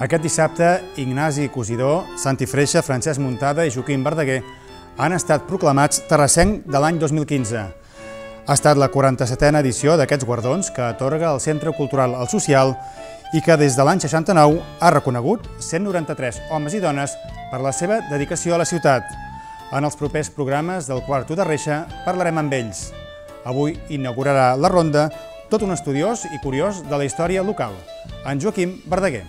Aquest dissabte, Ignasi Cosidó, Santi Freixa, Francesc Muntada i Joaquim Verdaguer han estat proclamats terrassenc de l'any 2015. Ha estat la 47a edició d'aquests guardons que atorga el Centre Cultural El Social i que des de l'any 69 ha reconegut 193 homes i dones per la seva dedicació a la ciutat. En els propers programes del Quarto de Reixa parlarem amb ells. Avui inaugurarà la ronda tot un estudiós i curiós de la història local, en Joaquim Verdaguer.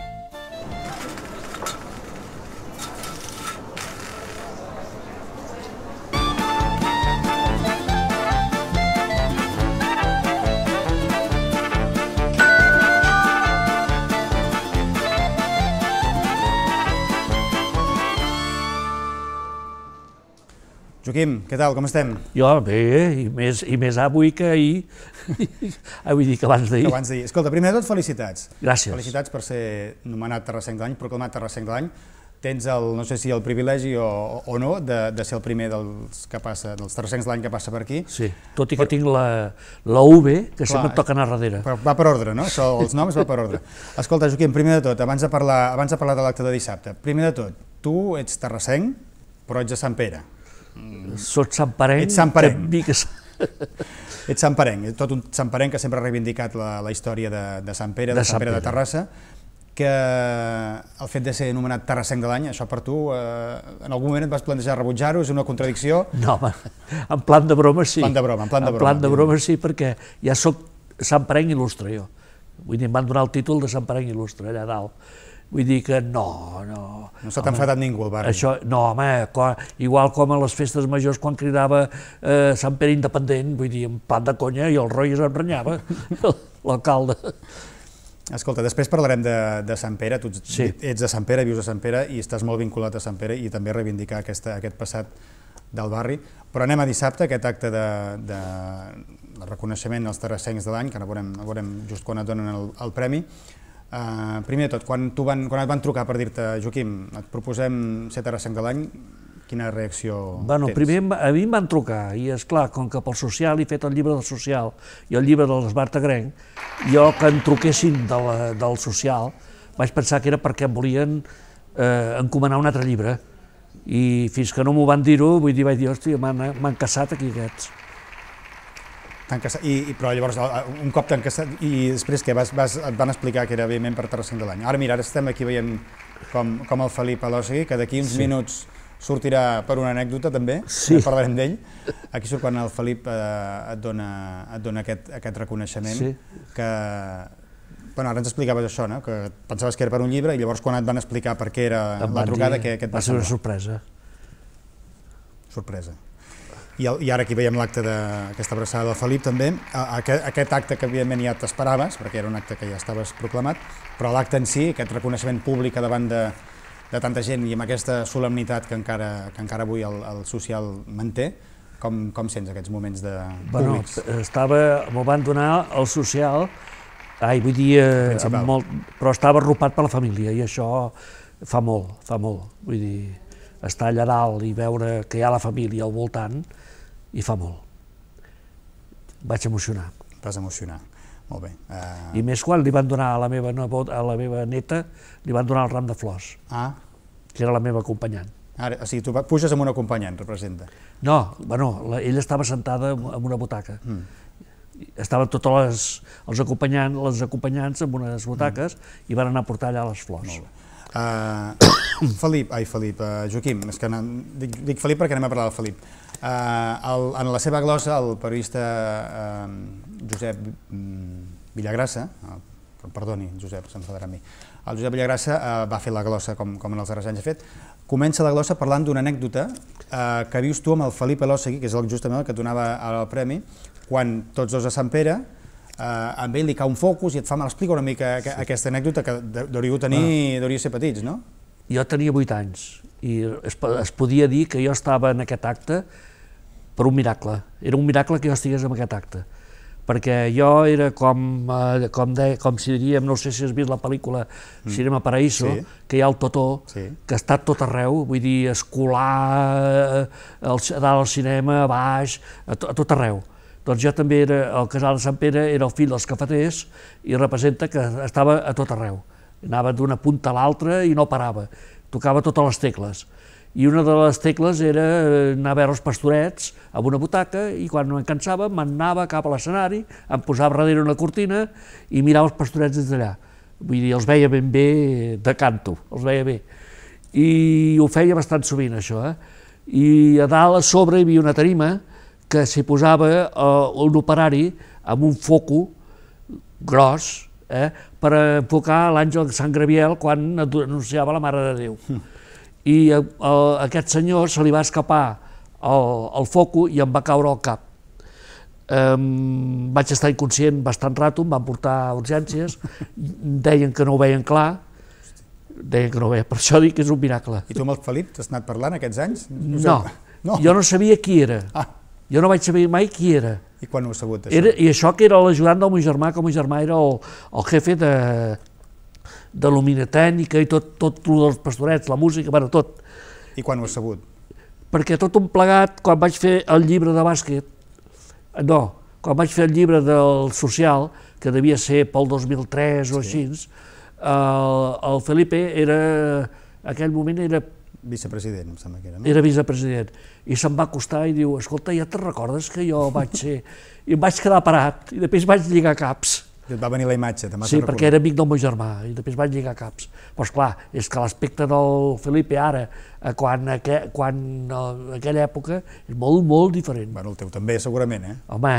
Joaquim, què tal, com estem? Jo, bé, i més avui que ahir, vull dir que abans d'ahir. Abans d'ahir. Escolta, primer de tot, felicitats. Gràcies. Felicitats per ser nomenat terrassenc de l'any, proclamat terrassenc de l'any. Tens el, no sé si el privilegi o no, de ser el primer dels terrassencs de l'any que passa per aquí. Sí, tot i que tinc la UV, que sempre em toca anar darrere. Va per ordre, no? Això, els noms va per ordre. Escolta, Joaquim, primer de tot, abans de parlar de l'acte de dissabte, primer de tot, tu ets terrassenc, però ets de Sant Pere. Soc santperenc. Ets santperenc. Ets santperenc, tot un santperenc que sempre ha reivindicat la història de Sant Pere, de Sant Pere de Terrassa, que el fet de ser anomenat terrassenc de l'any, això per tu, en algun moment et vas plantejar rebutjar-ho, és una contradicció? No, home, en plan de broma sí. En plan de broma sí, perquè ja soc santperenc il·lustre jo. Vull dir, em van donar el títol de santperenc il·lustre allà dalt. Vull dir que no. No s'ha enfadat ningú al barri? Això, no, home, igual com a les festes majors quan cridava Sant Pere independent, vull dir, en plan de conya, i el roi es emprenyava, l'alcalde. Escolta, després parlarem de Sant Pere, tu ets de Sant Pere, vius a Sant Pere i estàs molt vinculat a Sant Pere i també reivindicar aquest passat del barri, però anem a dissabte, aquest acte de reconeixement als terrassencs de l'any, que ara veurem just quan et donen el premi. Primer de tot, quan et van trucar per dir-te, Joaquim, et proposem ser terrassenc de l'any, quina reacció tens? Bueno, primer a mi em van trucar i, esclar, com que pel social he fet el llibre del social i el llibre de l'Esbart Agrenc, jo que em truquessin del social vaig pensar que era perquè em volien encomanar un altre llibre i fins que no m'ho van dir-ho, vull dir, vaig dir, hòstia, m'han caçat aquí aquests. Però llavors, un cop t'han caçat, i després què, et van explicar que era evidentment per terrassenc de l'any. Ara mira, ara estem aquí veient com el Felip Alòsegui, que d'aquí uns minuts sortirà per una anècdota també, parlarem d'ell. Aquí surt quan el Felip et dona aquest reconeixement, que ara ens explicaves això, que pensaves que era per un llibre i llavors quan et van explicar per què era la trucada, què et va ser una sorpresa. Sorpresa. I ara aquí veiem l'acte d'aquesta abraçada del Felip també, aquest acte que evidentment ja t'esperaves, perquè era un acte que ja estaves proclamat, però l'acte en si, aquest reconeixement públic davant de tanta gent i amb aquesta solemnitat que encara avui el social manté, com sents aquests moments públics? M'ho van donar el social, vull dir, però estava arropat per la família i això fa molt, vull dir, estar allà dalt i veure que hi ha la família al voltant i fa molt. Vaig emocionar. Vas emocionar, molt bé. I més quan li van donar a la meva neta, li van donar el ram de flors, que era la meva acompanyant. O sigui, tu puges amb un acompanyant, representa? No, ella estava sentada en una butaca. Estaven tots els acompanyants en unes butaques i van anar a portar allà les flors. Joaquim, és que dic Felip perquè anem a parlar del Felip. En la seva glosa, el periodista Josep Villagrassa, perdoni, Josep, s'enfadarà amb mi, el Josep Villagrassa va fer la glosa com en els darrers anys ha fet, comença la glosa parlant d'una anècdota que vius tu amb el Felip Alòsegui, que és justament el que et donava el premi, quan tots dos a Sant Pere, amb ell li cau un focus i et fa mal. Explica una mica aquesta anècdota que deuria ser petits, no? Jo tenia 8 anys i es podia dir que jo estava en aquest acte per un miracle. Era un miracle que jo estigués en aquest acte, perquè jo era com si diríem, no sé si has vist la pel·lícula Cinema Paraíso, que hi ha el Totó, que està tot arreu, vull dir, escolar, a dalt al cinema, a baix, a tot arreu. Doncs jo també era, el casal de Sant Pere era el fill dels cafeters i representa que estava a tot arreu. anava d'una punta a l'altra i no parava, tocava totes les tecles. I una de les tecles era anar a veure els pastorets amb una butaca i quan em cansava m'anava cap a l'escenari, em posava darrere una cortina i mirava els pastorets des d'allà. Vull dir, els veia ben bé de canto, els veia bé. I ho feia bastant sovint, això. I a dalt, a sobre, hi havia una tarima que s'hi posava un operari amb un foco gros per enfocar l'àngel de Sant Gabriel quan anunciava la Mare de Déu. I a aquest senyor se li va escapar el foco i em va caure al cap. Vaig estar inconscient bastant rato, em van portar a urgències, deien que no ho veien clar, per això dic que és un miracle. I tu amb el Felip t'has anat parlant aquests anys? No, jo no sabia qui era, jo no vaig saber mai qui era. I quan ho has sabut, això? I això que era l'ajudant del meu germà, que el meu germà era el jefe de luminotècnica i tot dels pastorets, la música, bueno, tot. I quan ho has sabut? Perquè tot un plegat, quan vaig fer el llibre de bàsquet, quan vaig fer el llibre del social, que devia ser pel 2003 o així, el Felipe era, en aquell moment era vicepresident, em sembla que era, no? Era vicepresident, i se'm va acostar i diu, escolta, ja te'n recordes que jo vaig ser... I em vaig quedar parat, i després vaig lligar caps. I et va venir la imatge, te m'has Sí, perquè era amic del meu germà, i després vaig lligar caps. Però esclar, és que l'aspecte del Felipe ara, quan en aquella època, és molt, molt diferent. Bueno, el teu també, segurament, Home...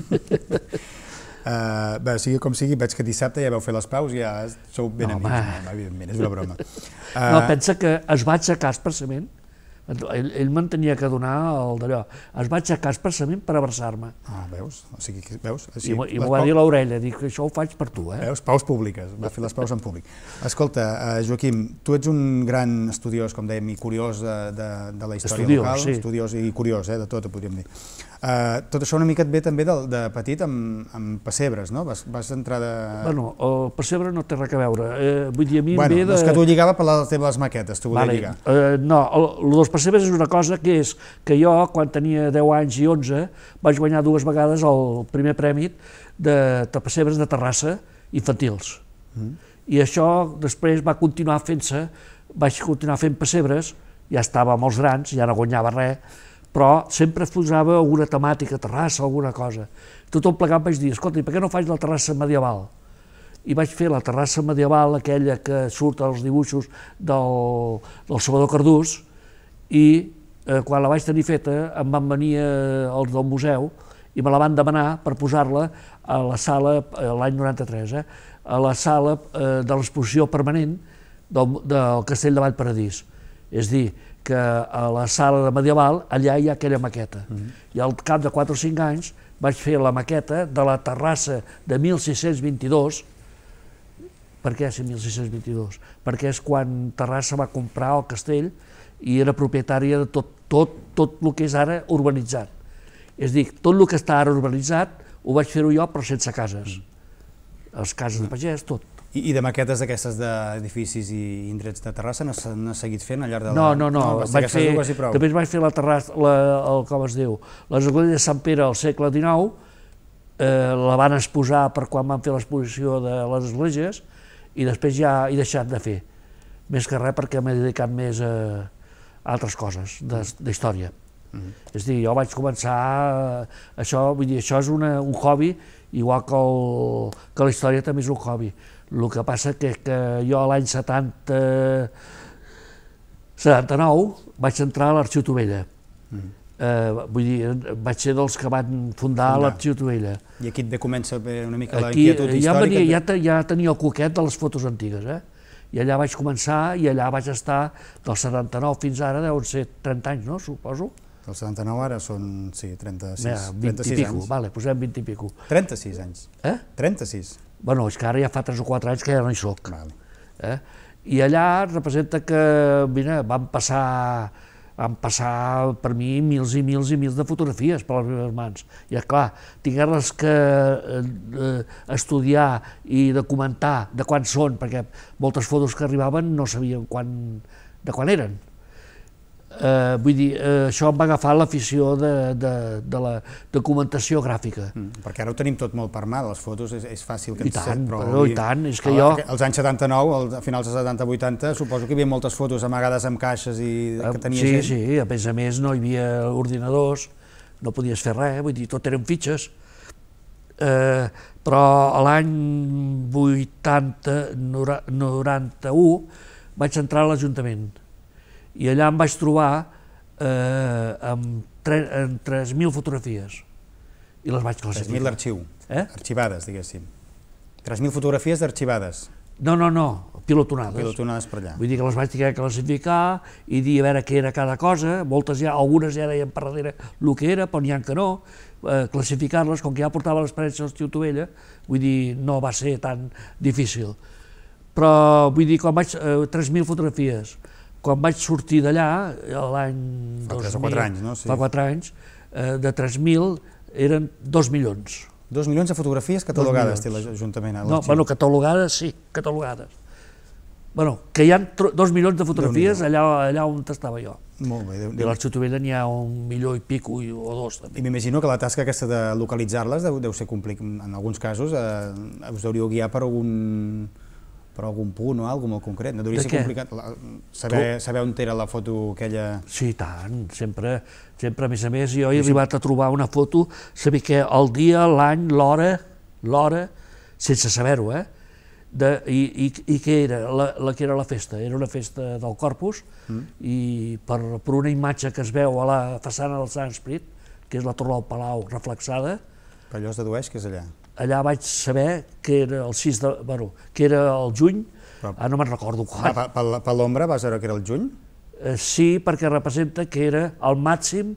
Bé, sigui com sigui, veig que dissabte ja vau fer les paus i ja sou ben amics. No, evidentment, és una broma. No, pensa que es va aixecar expressament, ell me'n tenia que donar el d'allò, es va aixecar expressament per abraçar-me. Veus? O sigui, veus? I m'ho va dir a l'orella, dic que això ho faig per tu, Veus? Paus públiques, va fer les paus en públic. Escolta, Joaquim, tu ets un gran estudiós, com dèiem, i curiós de la història local, estudiós i curiós, de tot, podríem dir. Tot això una mica et ve també de petit amb pessebres, no? Vas entrar de... Bueno, el pessebre no té res a veure, vull dir, a mi em ve de... Bueno, és que tu lligava per les teves maquetes, t'ho volia lligar. No, el dels pessebres és una cosa que és que jo, quan tenia 10 anys i 11, vaig guanyar 2 vegades el primer premi de pessebres de Terrassa infantils. I això després va continuar fent-se, vaig continuar fent pessebres, ja estava amb els grans, ja no guanyava res, però sempre posava alguna temàtica, Terrassa, alguna cosa. Tot el plegat vaig dir, escolta, per què no faig la terrassa medieval? I vaig fer la terrassa medieval, aquella que surt als dibuixos del Salvador Cardús, i quan la vaig tenir feta em van venir els del museu i me la van demanar per posar-la a la sala, l'any 93, a la sala de l'exposició permanent del Castell de Vallparadís. És dir, que a la sala de medieval allà hi ha aquella maqueta. I al cap de 4 o 5 anys vaig fer la maqueta de la terrassa de 1622. Per què 1622? Perquè és quan Terrassa va comprar el castell i era propietària de tot el que és ara urbanitzat. És a dir, tot el que està ara urbanitzat ho vaig fer-ho jo però sense cases. Les cases de pagès, tot. I de maquetes d'aquestes d'edificis i indrets de Terrassa n'ha seguit fent al llarg de la... No, vaig fer, també vaig fer la terrassa, com es diu, l'església de Sant Pere al segle XIX, la van exposar per quan van fer l'exposició de les esglésies i després ja he deixat de fer, més que res perquè m'he dedicat més a altres coses d'història. És a dir, jo vaig començar, això és un hobby, igual que la història també és un hobby. El que passa que jo l'any 79 vaig entrar a l'Arxiu Tovella. Vull dir, vaig ser dels que van fundar l'Arxiu Tovella. I aquí et comença una mica la inquietud històrica? Ja tenia el coquet de les fotos antigues, i allà vaig començar i allà vaig estar del 79 fins ara, deuen ser 30 anys, no? Suposo. Del 79 ara són, sí, 36 anys. Vale, posem 20 i pico. 36 anys. 36. Bueno, és que ara ja fa 3 o 4 anys que ja no hi soc. I allà representa que, mira, van passar per mi mils i mils i mils de fotografies per les meves mans. I clar, tinguer-les que estudiar i documentar de quan són, perquè moltes fotos que arribaven no sabien de quan eren. Vull dir, això em va agafar l'afició de la documentació gràfica. Perquè ara ho tenim tot molt per mà, les fotos és fàcil que I tant, però i tant, és que jo... Als anys 79, a finals dels 70-80, suposo que hi havia moltes fotos amagades amb caixes i que tenia gent. Sí, a més no hi havia ordinadors, no podies fer res, vull dir, tot eren fitxes. Però a l'any 91 vaig entrar a l'Ajuntament i allà em vaig trobar amb 3.000 fotografies i les vaig classificar. 3.000 l'arxiu, arxivades, diguéssim. 3.000 fotografies d'arxivades. No, pilotonades. Pilotonades per allà. Vull dir que les vaig tenir que classificar i dir a veure què era cada cosa, algunes ja deien per darrere el que era, però n'hi ha que no, classificar-les, com que ja portava l'experiència del Tio Tovella, vull dir, no va ser tan difícil. Però, vull dir, 3.000 fotografies, quan vaig sortir d'allà, l'any 2000... Fa 3 o 4 anys, no? Fa 4 anys, de 3.000 eren 2 milions. 2 milions de fotografies catalogades té l'Ajuntament. No, bueno, catalogades, sí, catalogades. Bueno, que hi ha 2 milions de fotografies allà on estava jo. Molt bé. I a l'Arxiu Tovella n'hi ha 1 milió i pico o 2, també. I m'imagino que la tasca aquesta de localitzar-les deu ser complicat. En alguns casos us hauríeu guiar per algun punt o alguna molt concret. No hauria ser complicat saber on era la foto aquella... Sí, tant, sempre, a més, jo he arribat a trobar una foto, saber que el dia, l'any, l'hora, sense saber-ho, i què era? Que era la festa? Era una festa del Corpus i per una imatge que es veu a la façana del Sant Esperit, que és la Torre del Palau reflexada. Per allò es dedueix que és allà. Allà vaig saber que era el 6 de... Bueno, que era el juny, no me'n recordo quan. Per l'ombra vas veure que era el juny? Sí, perquè representa que era el màxim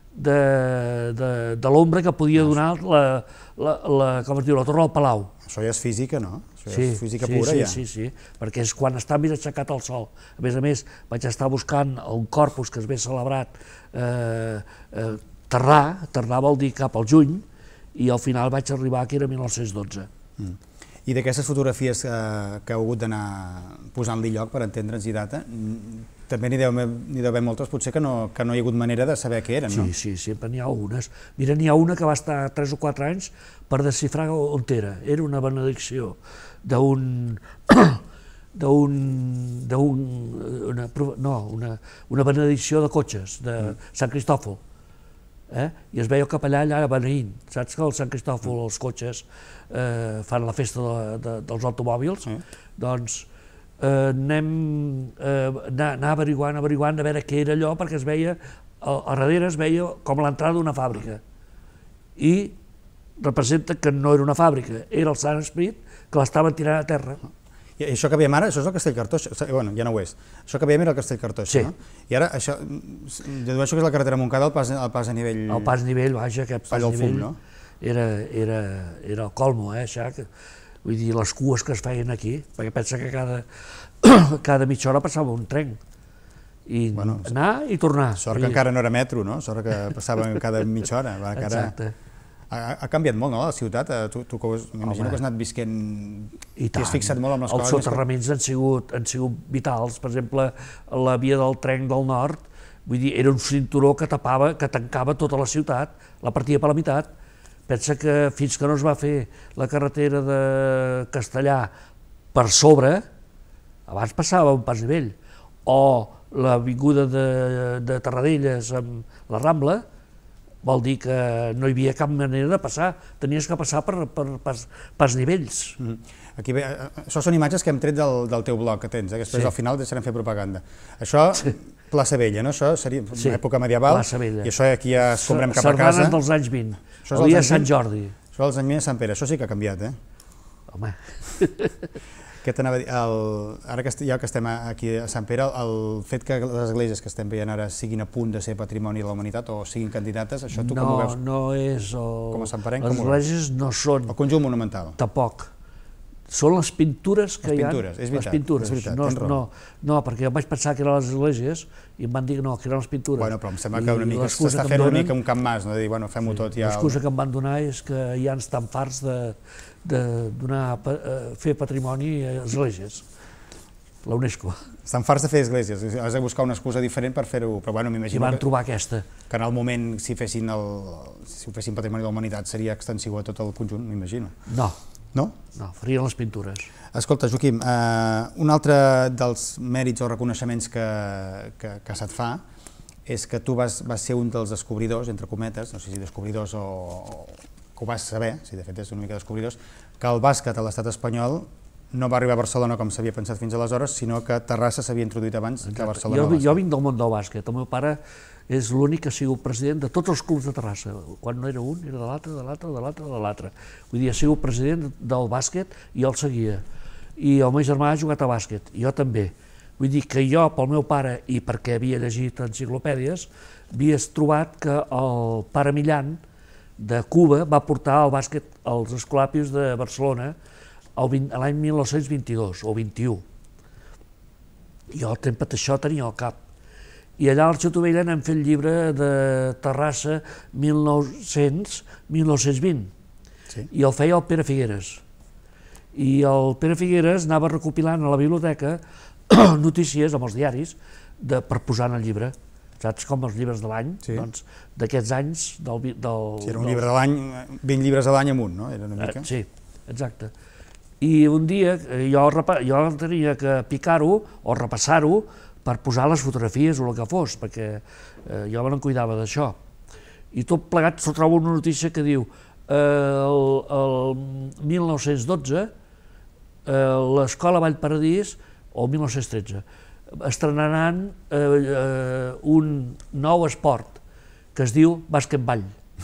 de l'ombra que podia donar la Torre del Palau. Això ja és física, no? Això és física pura, ja. Sí, perquè és quan està més aixecat el sol. A més, vaig estar buscant un Corpus que es ve celebrat tardar vol dir cap al juny, i al final vaig arribar que era 1912. I d'aquestes fotografies que heu hagut d'anar posant-li lloc per entendre'ns i data, també n'hi deu haver moltes, potser que no hi ha hagut manera de saber què eren, no? Sí, sempre n'hi ha algunes. Mira, n'hi ha una que va estar 3 o 4 anys per desxifrar on era. Era una benedicció una benedicció de cotxes, de Sant Cristòfol. I es veia el capellà allà beneint. Saps que al Sant Cristòfol els cotxes fan la festa dels automòbils? Doncs anar averiguant a veure què era allò, perquè es veia, a darrere es veia com l'entrada d'una fàbrica. I representa que no era una fàbrica, era el Sant Esperit que l'estaven tirant a terra. I això que veiem ara, això és el Castell Cartoixa, bueno, ja no ho és, això que veiem era el Castell Cartoixa, no? I ara, això, dedueixo que és la carretera Montcada, el pas a nivell... El pas a nivell, vaja, aquest pas a nivell era el colmo, vull dir, les cues que es feien aquí, perquè pensa que cada mitja hora passava un tren, i anar i tornar. Sort que encara no era metro, no? Sort que passava cada mitja hora. Exacte. Ha canviat molt, no, la ciutat? Tu m'imagino que has anat visquent i t'has fixat molt en les coses. Els soterraments han sigut vitals. Per exemple, la via del tren del nord, vull dir, era un cinturó que tancava tota la ciutat, la partia per la meitat. Pensa que fins que no es va fer la carretera de Castellà per sobre, abans passava un pas nivell, o l'avinguda de Tarradellas amb la Rambla, vol dir que no hi havia cap manera de passar, tenies que passar per pas nivells. Això són imatges que hem tret del teu blog que tens, que després al final deixarem fer propaganda. Això, Plaça Vella, no? Això seria una època medieval, i això aquí ja escombrem cap a casa. Sardanes dels anys 20, el dia de Sant Jordi. Això dels anys 20 de Sant Pere, això sí que ha canviat, Home... Què t'anava a dir? Ara que estem aquí a Sant Pere, el fet que les esglésies que estem veient ara siguin a punt de ser patrimoni de la humanitat o siguin candidates, això tu com ho veus? No és... Com a santperenc, les esglésies no són... El conjunt monumental? Tampoc. Són les pintures que hi ha. Les pintures, és veritat, tens raó. No, perquè jo vaig pensar que eren les esglésies i em van dir que no, que eren les pintures. Bueno, però em sembla que una mica s'està fent una mica un camp mas, no? De dir, bueno, fem-ho tot ja... L'excusa que em van donar és que ja estan farts de fer patrimoni a esglésies. la UNESCO. Estan farts de fer esglésies, has de buscar una excusa diferent per fer-ho, però bueno, I m'imagino van trobar aquesta. que en el moment, si ho fessin patrimoni de la humanitat, seria extensiu a tot el conjunt, m'imagino. No, No? no, farien les pintures. Escolta, Joaquim, un altre dels mèrits o reconeixements que se't fa és que tu vas ser un dels descobridors, entre cometes, no sé si descobridors o que ho vas saber, si de fet és una mica descobridors, que el bàsquet a l'estat espanyol no va arribar a Barcelona com s'havia pensat fins aleshores, sinó que Terrassa s'havia introduït abans que Barcelona. Jo vinc del món del bàsquet. El meu pare és l'únic que ha sigut president de tots els clubs de Terrassa. Quan no era un, era de l'altre, de l'altre, de l'altre, de l'altre. Vull dir, ha sigut president del bàsquet i el seguia. I el meu germà ha jugat a bàsquet, i jo també. Vull dir que jo, pel meu pare, i perquè havia llegit enciclopèdies, havia trobat que el pare Millan de Cuba va portar el bàsquet als Escolapis de Barcelona l'any 1922 o 21. Jo al temps això tenia al cap. I allà al Xatovella n'hem fet el llibre de Terrassa 1900-1920, i el feia el Pere Figueres. I el Pere Figueres anava recopilant a la biblioteca notícies amb els diaris per posar en el llibre. Saps com els llibres de l'any? Doncs d'aquests anys... Si era un llibre de l'any, 20 llibres a l'any amunt, no? Era una mica... Sí, exacte. I un dia jo tenia que picar-ho o repassar-ho per posar les fotografies o el que fos, perquè jo me'n cuidava d'això. I tot plegat se troba una notícia que diu el 1912 l'Escola Vallparadís, o el 1913, estrenaran un nou esport que es diu bàsquetball.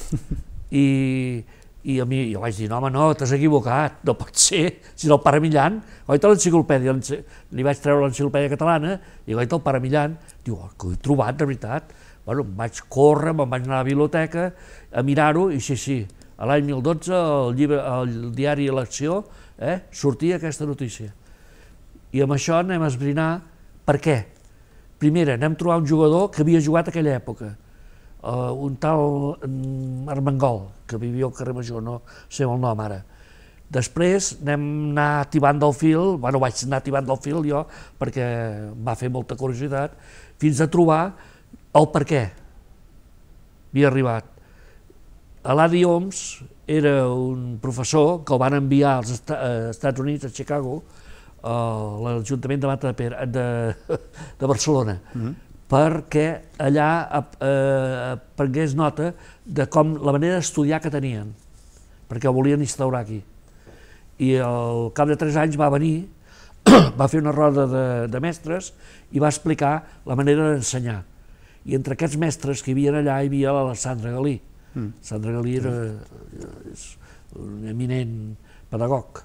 I a mi, jo vaig dir, no home, no, t'has equivocat, no pot ser, si el pare Millan, oita l'enciclopèdia, li vaig treure l'enciclopèdia catalana, i oita el pare Millan, diu, que ho he trobat, de veritat. Bueno, em vaig córrer, me'n vaig anar a la biblioteca a mirar-ho, i sí, a l'any 2012, el diari Elecció, sortia aquesta notícia. I amb això anem a esbrinar per què. Primera, anem a trobar un jugador que havia jugat a aquella època, un tal Armengol, que vivia al carrer Major, no sé el nom ara. Després anem a anar tibant del fil, bueno, vaig anar tibant del fil jo, perquè em va fer molta curiositat, fins a trobar el per què havia arribat. L'Adi Oms era un professor que el van enviar als Estats Units, a Chicago, a l'Ajuntament de Barcelona, perquè allà prengués nota de com la manera d'estudiar que tenien, perquè ho volien instaurar aquí. I al cap de 3 anys va venir, va fer una roda de mestres i va explicar la manera d'ensenyar. I entre aquests mestres que hi havia allà hi havia l'Alessandre Galí. Alessandre Galí era un eminent pedagog.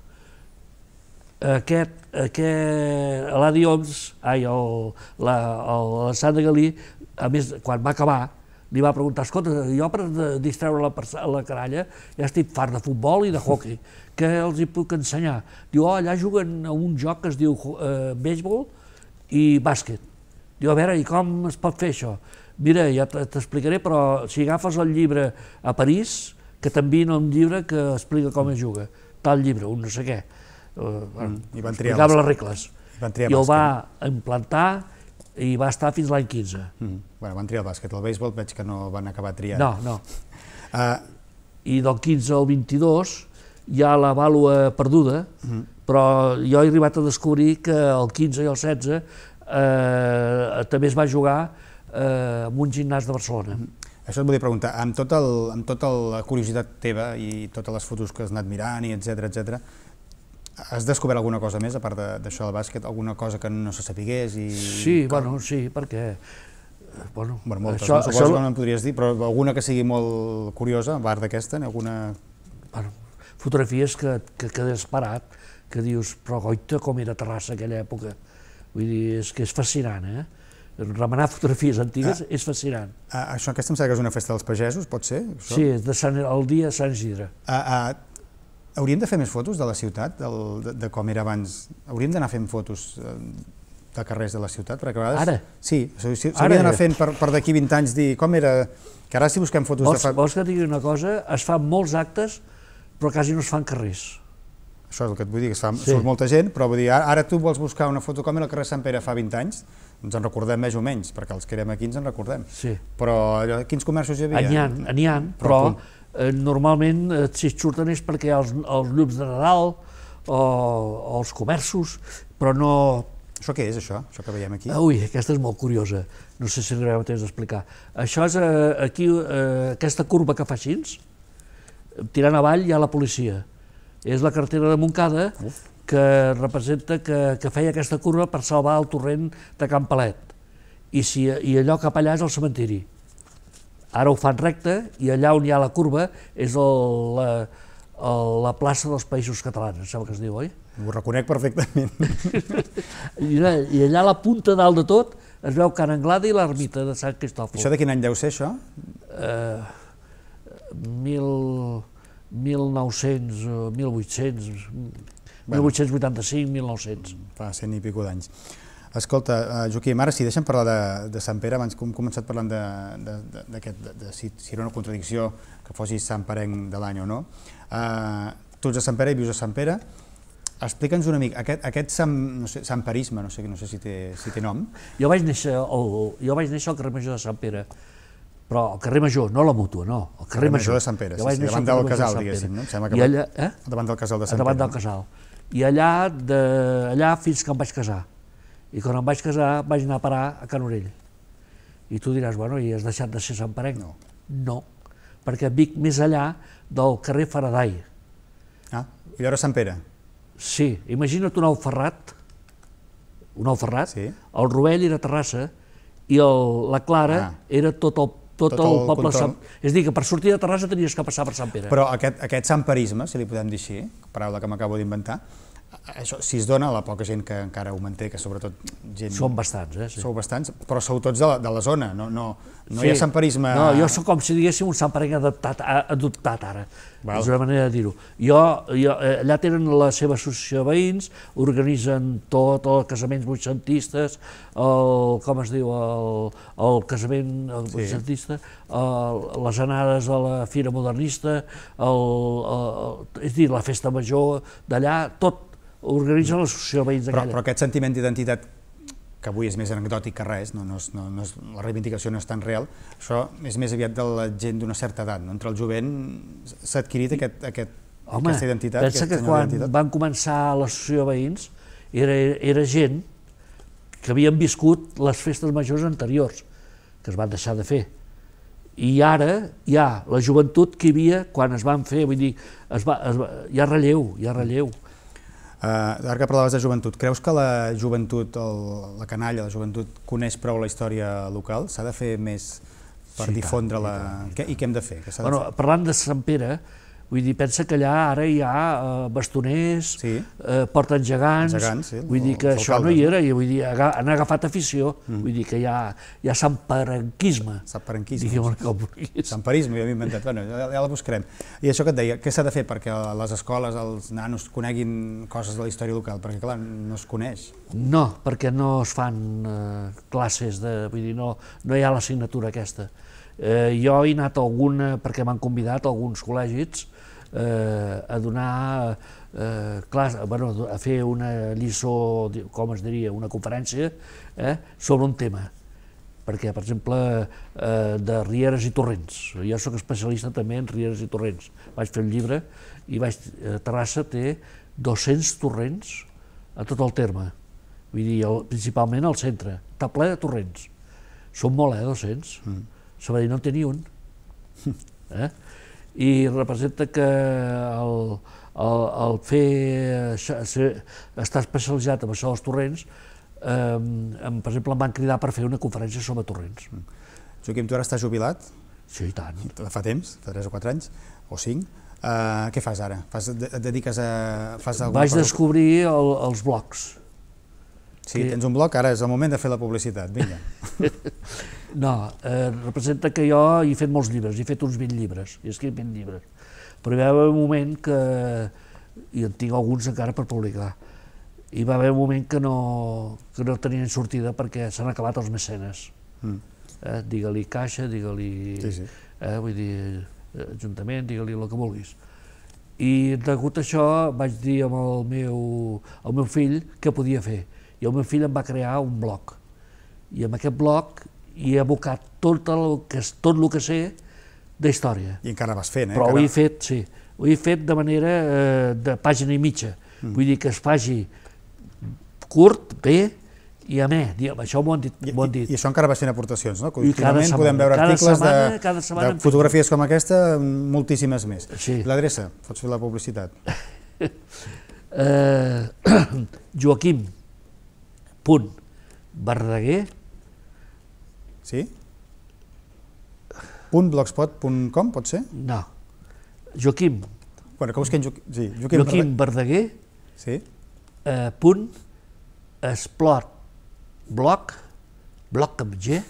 L'Adi Oms, l'Alessandre Galí, a més, quan va acabar, li va preguntar, escolta, jo per distreure la canalla ja estic fart de futbol i de hockey, què els hi puc ensenyar? Diu, allà juguen a un joc que es diu béisbol i bàsquet. Diu, a veure, i com es pot fer això? Mira, ja t'explicaré, però si agafes el llibre a París, que t'envien un llibre que explica com es juga, tal llibre, un no sé què, explicava les regles, i el va implantar i va estar fins l'any 15. Van triar el bàsquet, el béisbol veig que no van acabar triant. No. I del 15 al 22 hi ha la vàlua perduda, però jo he arribat a descobrir que el 15 i el 16 també es va jugar en un gimnàs de Barcelona. Això et volia preguntar, amb tota la curiositat teva i totes les fotos que has anat mirant, etc., has descobert alguna cosa més, a part d'això del bàsquet, alguna cosa que no se sapigués? Sí, perquè... Moltes, suposo que no em podries dir, però alguna que sigui molt curiosa, a part d'aquesta, alguna... Fotografies que quedes parat, que dius, però goita, com era Terrassa aquella època. Vull dir, és que és fascinant, remenar fotografies antigues és fascinant. Aquesta em sembla que és una festa dels pagesos, pot ser? Sí, és el dia de Sant Isidre. Hauríem de fer més fotos de la ciutat, de com era abans? Hauríem d'anar fent fotos de carrers de la ciutat? Perquè a vegades... Ara? Sí, s'hauria d'anar fent per d'aquí 20 anys, dir com era... Que ara si busquem fotos de fa... Vols que et digui una cosa? Es fan molts actes, però quasi no es fan carrers. Això és el que et vull dir, que surt molta gent, però vull dir, ara tu vols buscar una foto com al carrer Sant Pere fa 20 anys, ens en recordem més o menys, perquè els que érem aquí ens en recordem. Sí. Però quins comerços hi havia? N'hi ha, però normalment si et surten és perquè hi ha els llums de Nadal o els comerços, però no... Això què és, això que veiem aquí? Ui, aquesta és molt curiosa, no sé si arribarem a temps d'explicar. Això és aquí, aquesta curva que fa així, tirant avall hi ha la policia. És la carretera de Montcada que representa que feia aquesta curva per salvar el torrent de Can Palet. I allò cap allà és el cementiri. Ara ho fan recte i allà on hi ha la curva és la plaça dels Països Catalans, em sembla que es diu, oi? Ho reconec perfectament. I allà a la punta dalt de tot es veu Can Anglada i l'ermita de Sant Cristòfol. Això de quin any deu ser, això? 1800, 1885, 1900. Fa 100 i pico d'anys. Escolta, Joaquim, ara sí, deixa'm parlar de Sant Pere, abans que hem començat parlant de si era una contradicció que fossis santperenc de l'any o no. Tu ets a Sant Pere i vius a Sant Pere. Explica'ns una mica, aquest santperisme, no sé si té nom. Jo vaig néixer al carrer Major de Sant Pere, però al carrer Major, no la Mútua, no, al carrer Major de Sant Pere, davant del casal, diguéssim, no? Davant del casal de Sant Pere. Davant del casal. I allà fins que em vaig casar. I quan em vaig casar vaig anar a parar a Can Orell. I tu diràs, bueno, i has deixat de ser santperenc? No, perquè vic més allà del carrer Faraday. Ah, i allò era Sant Pere? Sí, imagina't un Alferrat, el Rovell era Terrassa i la Clara era tot el poble. És a dir, que per sortir de Terrassa tenies que passar per Sant Pere. Però aquest santperisme, si li podem dir així, paraula que m'acabo d'inventar, si es dona a la poca gent que encara ho manté, que sobretot gent... Són bastants, sí. Sou bastants, però sou tots de la zona, no hi ha santperisme... No, jo sóc com si diguéssim un santperenc adoptat ara, és una manera de dir-ho. Allà tenen la seva associació de veïns, organitzen tot els casaments vuitcentistes, com es diu, el casament vuitcentista, les anades a la Fira Modernista, és a dir, la festa major d'allà, tot organitzen l'associació de veïns d'aquella. Però aquest sentiment d'identitat, que avui és més anecdòtic que res, la reivindicació no és tan real, això és més aviat de la gent d'una certa edat, entre el jovent s'ha adquirit aquesta identitat. Home, pensa que quan van començar l'associació de veïns era gent que havien viscut les festes majors anteriors, que es van deixar de fer. I ara hi ha la joventut que hi havia quan es van fer, vull dir, hi ha relleu. Ara que parlaves de joventut, creus que la joventut, la canalla, la joventut, coneix prou la història local? S'ha de fer més per difondre-la? I què hem de fer? Parlant de Sant Pere, vull dir, pensa que allà ara hi ha bastoners, porten gegants, vull dir que això no hi era, i vull dir, han agafat afició, vull dir que hi ha santperenquisme. Santperisme, ja m'he inventat, ja la buscarem. I això que et deia, què s'ha de fer perquè a les escoles els nanos coneguin coses de la història local? Perquè clar, no es coneix. No, perquè no es fan classes, vull dir, no hi ha l'assignatura aquesta. Jo he anat perquè m'han convidat a alguns col·legis a donar a fer una lliçó, com es diria, una conferència sobre un tema, perquè, per exemple, de rieres i torrents. Jo soc especialista també en rieres i torrents. Vaig fer un llibre i Terrassa té 200 torrents a tot el terme, vull dir, principalment al centre, està ple de torrents. Són molt, 200. Sabadell no en té ni un. I representa que el estar especialitzat en això dels torrents, per exemple, em van cridar per fer una conferència sobre torrents. Joaquim, tu ara estàs jubilat? Sí, i tant. Fa temps, fa 3 o 4 anys, o 5. Què fas ara? Et dediques a... Vaig descobrir els blogs. Sí, tens un blog, ara és el moment de fer la publicitat, vinga. No, representa que jo he fet molts llibres, he fet uns 20 llibres, he escrit 20 llibres, però hi va haver un moment que, i en tinc alguns encara per publicar, hi va haver un moment que no tenien sortida perquè s'han acabat els mecenes. Digue-li Caixa, digue-li, vull dir, Ajuntament, digue-li el que vulguis. I degut a això vaig dir al meu fill què podia fer. I el meu fill em va crear un blog. I en aquest blog hi he abocat tot el que sé d'història. I encara vas fent, Però ho he fet, sí. Ho he fet de manera de pàgina i mitja. Vull dir que es faci curt, bé, i amè. Això m'ho han dit. I això encara vas fent aportacions, no? I cada setmana. Podem veure articles de de fotografies com aquesta, moltíssimes més. Sí. L'adreça, pots fer la publicitat. Joaquim.verdaguer Sí? .blogspot.com, pot ser? No. Joaquim. Bueno, que busquem Joaquim Verdaguer. Sí? Punt explot blog amb G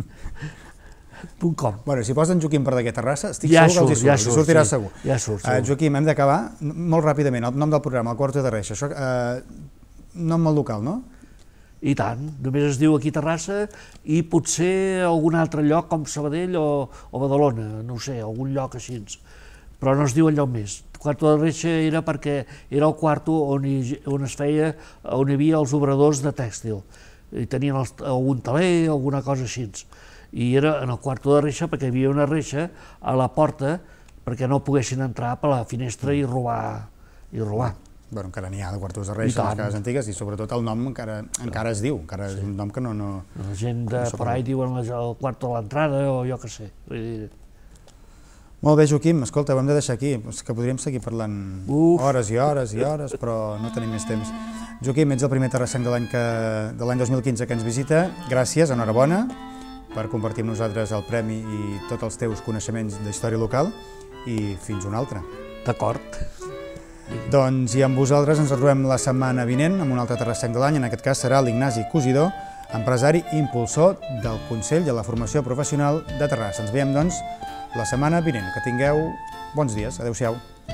.com. Bueno, si posen Joaquim Verdaguer Terrassa, estic segur que els hi sortirà segur. Ja surt. Joaquim, hem d'acabar molt ràpidament. El nom del programa, el Quarto de Reixa, això, nom molt local, no? I tant, només es diu aquí Terrassa i potser algun altre lloc com Sabadell o Badalona, no ho sé, algun lloc així, però no es diu enlloc més. Quarto de Reixa era perquè era el quarto on hi havia els obradors de tèxtil, i tenien algun taler, alguna cosa així, i era en el Quarto de Reixa perquè hi havia una reixa a la porta perquè no poguessin entrar per la finestra i robar. Bueno, encara n'hi ha de quartos de reixa a les cases antigues i sobretot el nom encara es diu, encara és un nom que no... La gent de per ahí diuen el quarto de l'entrada o jo què sé. Molt bé, Joaquim, escolta, ho hem de deixar aquí, és que podríem seguir parlant hores i hores i hores, però no tenim més temps. Joaquim, ets el primer terrassenc de l'any 2015 que ens visita, gràcies, enhorabona, per compartir amb nosaltres el premi i tots els teus coneixements d'història local i fins un altre. D'acord. Doncs i amb vosaltres ens retrobem la setmana vinent amb un altre terrassenc de l'any, en aquest cas serà l'Ignasi Cosidó, empresari i impulsor del Consell de la Formació Professional de Terrassa. Ens veiem, doncs, la setmana vinent. Que tingueu bons dies. Adéu-siau.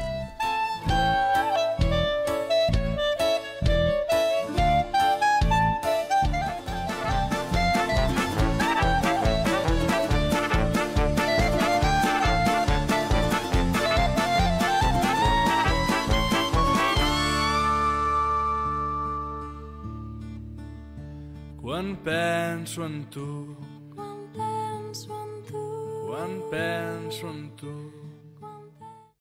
Quan penso en tu, Quan penso en tu, quan penso en tu,